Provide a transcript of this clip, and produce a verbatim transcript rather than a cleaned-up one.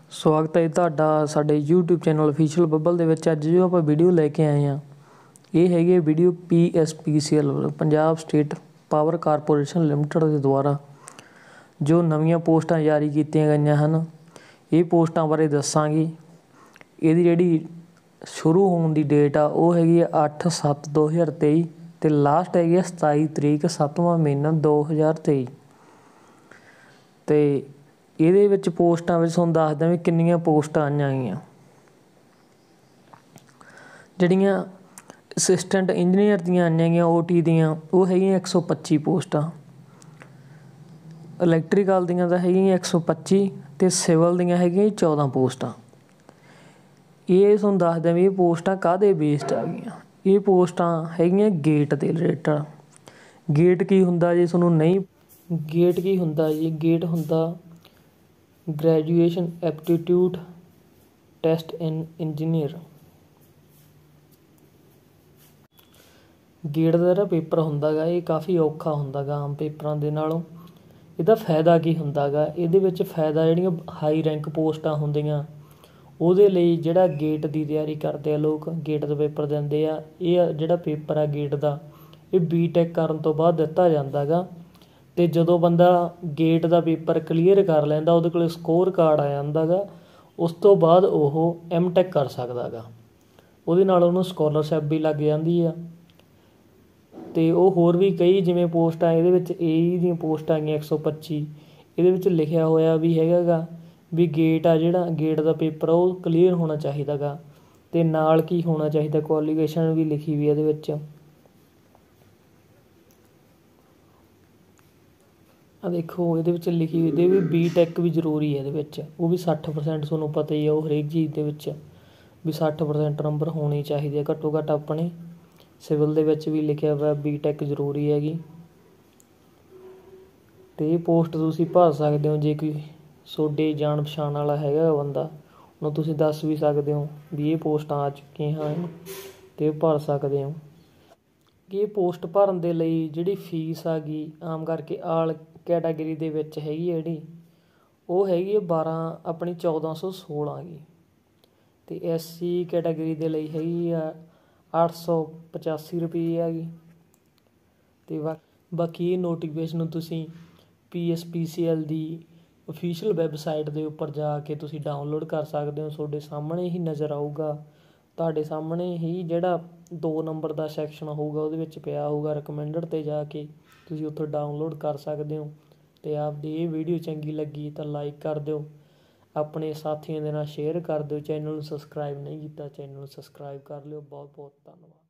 ਸਵਾਗਤ ਹੈ ਤੁਹਾਡਾ ਸਾਡੇ YouTube ਚੈਨਲ ਅਫੀਸ਼ੀਅਲ ਬੱਬਲ ਦੇ ਵਿੱਚ। ਅੱਜ ਜੋ ਆਪਾਂ ਵੀਡੀਓ ਲੈ ਕੇ ਆਏ ਹਾਂ ਇਹ ਹੈਗੀ video P S P C L Punjab state power corporation limited ਦੇ ਦੁਆਰਾ ਜੋ ਨਵੀਆਂ ਪੋਸਟਾਂ ਜਾਰੀ ਕੀਤੀਆਂ ਗਈਆਂ ਹਨ। ਇਹ ਪੋਸਟਾਂ ਬਾਰੇ ਦੱਸਾਂਗੇ। ਇਹਦੀ ਜਿਹੜੀ ਸ਼ੁਰੂ ਹੋਣ ਦੀ ਡੇਟ ਆ ਉਹ ਹੈਗੀ ਆ ਅੱਠ ਸੱਤ ਦੋ ਹਜ਼ਾਰ ਤੇਈ ਅਤੇ ਲਾਸਟ ਹੈਗੀ ਆ ਸਤਾਈ ਤਰੀਕ ਸੱਤਵਾਂ ਮਹੀਨਾ ਦੋ ਹਜ਼ਾਰ ਤੇਈ। ਅਤੇ ਇਹਦੇ ਵਿੱਚ ਪੋਸਟਾਂ ਵਿੱਚ ਤੁਹਾਨੂੰ ਦੱਸਦਾ ਵੀ ਕਿੰਨੀਆਂ ਪੋਸਟਾਂ ਆਈਆਂ ਗਈਆਂ। ਜਿਹੜੀਆਂ ਅਸਿਸਟੈਂਟ ਇੰਜੀਨੀਅਰ ਦੀਆਂ ਆਈਆਂ ਗਈਆਂ ਓ ਟੀ ਦੀਆਂ ਉਹ ਹੈਗੀਆਂ ਇੱਕ ਸੌ ਪੱਚੀ ਪੋਸਟਾਂ। ਇਲੈਕਟਰੀਕਲ ਦੀਆਂ ਤਾਂ ਹੈਗੀਆਂ ਇੱਕ ਸੌ ਪੱਚੀ ਅਤੇ ਸਿਵਲ ਦੀਆਂ ਹੈਗੀਆਂ ਚੌਦਾਂ ਪੋਸਟਾਂ। ਇਹ ਤੁਹਾਨੂੰ ਦੱਸਦਾ ਵੀ ਇਹ ਪੋਸਟਾਂ ਕਾਹਦੇ ਬੇਸਡ ਆ ਗਈਆਂ। ਇਹ ਪੋਸਟਾਂ ਹੈਗੀਆਂ ਗੇਟ ਦੇ ਰਿਲੇਟਡ। ਗੇਟ ਕੀ ਹੁੰਦਾ ਜੀ ਤੁਹਾਨੂੰ ਨਹੀਂ ਗੇਟ ਕੀ ਹੁੰਦਾ ਜੀ ਗੇਟ ਹੁੰਦਾ graduation aptitude test in engineer. GATE ਦਾ ਜਿਹੜਾ ਪੇਪਰ ਹੁੰਦਾ ਗਾ ਇਹ ਕਾਫੀ ਔਖਾ ਹੁੰਦਾ ਗਾ ਆਮ ਪੇਪਰਾਂ ਦੇ ਨਾਲੋਂ। ਇਹਦਾ ਫਾਇਦਾ ਕੀ ਹੁੰਦਾ ਗਾ ਇਹਦੇ ਵਿੱਚ ਫਾਇਦਾ ਜਿਹੜੀਆਂ ਹਾਈ ਰੈਂਕ ਪੋਸਟਾਂ ਹੁੰਦੀਆਂ ਉਹਦੇ ਲਈ ਜਿਹੜਾ ਗੇਟ ਦੀ ਤਿਆਰੀ ਕਰਦੇ ਆ ਲੋਕ ਗੇਟ ਦਾ ਪੇਪਰ ਦਿੰਦੇ ਆ। ਇਹ ਜਿਹੜਾ ਪੇਪਰ ਆ ਗੇਟ ਦਾ ਇਹ ਬੀ ਟੈਕ ਕਰਨ ਤੋਂ ਬਾਅਦ ਦਿੱਤਾ ਜਾਂਦਾ ਗਾ। ਅਤੇ ਜਦੋਂ ਬੰਦਾ ਗੇਟ ਦਾ ਪੇਪਰ ਕਲੀਅਰ ਕਰ ਲੈਂਦਾ ਉਹਦੇ ਕੋਲ ਸਕੋਰ ਕਾਰਡ ਆ ਜਾਂਦਾ ਗਾ ਉਸ ਤੋਂ ਬਾਅਦ ਉਹ ਐਮ ਟੈਕ ਕਰ ਸਕਦਾ ਗਾ। ਉਹਦੇ ਨਾਲ ਉਹਨੂੰ ਸਕੋਲਰਸ਼ਿਪ ਵੀ ਲੱਗ ਜਾਂਦੀ ਆ। ਅਤੇ ਉਹ ਹੋਰ ਵੀ ਕਈ ਜਿਵੇਂ ਪੋਸਟਾਂ ਇਹਦੇ ਵਿੱਚ ਏ ਦੀਆਂ ਪੋਸਟਾਂ ਹੈਗੀਆਂ ਇੱਕ ਸੌ ਪੱਚੀ। ਇਹਦੇ ਵਿੱਚ ਲਿਖਿਆ ਹੋਇਆ ਵੀ ਹੈਗਾ ਗਾ ਵੀ ਗੇਟ ਆ ਜਿਹੜਾ ਗੇਟ ਦਾ ਪੇਪਰ ਉਹ ਕਲੀਅਰ ਹੋਣਾ ਚਾਹੀਦਾ ਗਾ ਅਤੇ ਨਾਲ ਕੀ ਹੋਣਾ ਚਾਹੀਦਾ ਕੁਆਲੀਫਿਕੇਸ਼ਨ ਵੀ ਲਿਖੀ ਵੀ ਇਹਦੇ ਵਿੱਚ। ਆ ਦੇਖੋ ਇਹਦੇ ਵਿੱਚ ਲਿਖੀ ਹੋਈ ਇਹਦੇ ਵੀ ਬੀ ਟੈਕ ਵੀ ਜ਼ਰੂਰੀ ਹੈ ਇਹਦੇ ਵਿੱਚ। ਉਹ ਵੀ ਸੱਠ ਪ੍ਰਸੈਂਟ ਤੁਹਾਨੂੰ ਪਤਾ ਹੀ ਆ ਉਹ ਹਰੇਕ ਚੀਜ਼ ਦੇ ਵਿੱਚ ਵੀ ਸੱਠ ਪ੍ਰਸੈਂਟ ਨੰਬਰ ਹੋਣੇ ਚਾਹੀਦੇ ਆ ਘੱਟੋ ਘੱਟ ਆਪਣੇ। ਸਿਵਲ ਦੇ ਵਿੱਚ ਵੀ ਲਿਖਿਆ ਹੋਇਆ ਬੀ ਟੈਕ ਜ਼ਰੂਰੀ ਹੈਗੀ। ਅਤੇ ਇਹ ਪੋਸਟ ਤੁਸੀਂ ਭਰ ਸਕਦੇ ਹੋ ਜੇ ਕੋਈ ਤੁਹਾਡੇ ਜਾਣ ਪਛਾਣ ਵਾਲਾ ਹੈਗਾ ਬੰਦਾ ਉਹਨੂੰ ਤੁਸੀਂ ਦੱਸ ਵੀ ਸਕਦੇ ਹੋ ਵੀ ਇਹ ਪੋਸਟਾਂ ਆ ਚੁੱਕੀਆਂ ਹਨ ਅਤੇ ਭਰ ਸਕਦੇ ਹੋ। ਕਿ ਇਹ ਪੋਸਟ ਭਰਨ ਦੇ ਲਈ ਜਿਹੜੀ ਫੀਸ ਆ ਗਈ ਆਮ ਕਰਕੇ ਆਲ ਕੈਟਾਗਰੀ ਦੇ ਵਿੱਚ ਹੈਗੀ ਹੈ ਜਿਹੜੀ ਉਹ ਹੈਗੀ ਹੈ ਬਾਰਾਂ ਆਪਣੀ ਚੌਦਾਂ ਸੌ ਸੋਲਾਂ ਗੀ। ਅਤੇ ਐਸ ਸੀ ਕੈਟਾਗਰੀ ਦੇ ਲਈ ਹੈਗੀ ਆ ਅੱਠ ਸੌ ਪਚਾਸੀ ਰੁਪਈਏ ਹੈਗੀ। ਅਤੇ ਬਾ ਬਾਕੀ ਇਹ ਨੋਟੀਫਿਕੇਸ਼ਨ ਨੂੰ ਤੁਸੀਂ P S P C L ਦੀ ਅਫੀਸ਼ੀਅਲ ਵੈੱਬਸਾਈਟ ਦੇ ਉੱਪਰ ਜਾ ਕੇ ਤੁਸੀਂ ਡਾਊਨਲੋਡ ਕਰ ਸਕਦੇ ਹੋ। ਤੁਹਾਡੇ ਸਾਹਮਣੇ ਹੀ ਨਜ਼ਰ ਆਊਗਾ ਤੁਹਾਡੇ ਸਾਹਮਣੇ ਹੀ ਜਿਹੜਾ ਦੋ ਨੰਬਰ ਦਾ ਸੈਕਸ਼ਨ ਹੋਊਗਾ ਉਹਦੇ ਵਿੱਚ ਪਿਆ ਹੋਊਗਾ ਰਿਕਮੈਂਡਡ 'ਤੇ ਜਾ ਕੇ ਤੁਸੀਂ ਉੱਥੋਂ ਡਾਊਨਲੋਡ ਕਰ ਸਕਦੇ ਹੋ। ਅਤੇ ਆਪਦੀ ਇਹ ਵੀਡੀਓ ਚੰਗੀ ਲੱਗੀ ਤਾਂ ਲਾਈਕ ਕਰ ਦਿਓ, ਆਪਣੇ ਸਾਥੀਆਂ ਦੇ ਨਾਲ ਸ਼ੇਅਰ ਕਰ ਦਿਓ। ਚੈਨਲ ਨੂੰ ਸਬਸਕ੍ਰਾਈਬ ਨਹੀਂ ਕੀਤਾ ਚੈਨਲ ਨੂੰ ਸਬਸਕ੍ਰਾਈਬ ਕਰ ਲਿਓ। ਬਹੁਤ ਬਹੁਤ ਧੰਨਵਾਦ।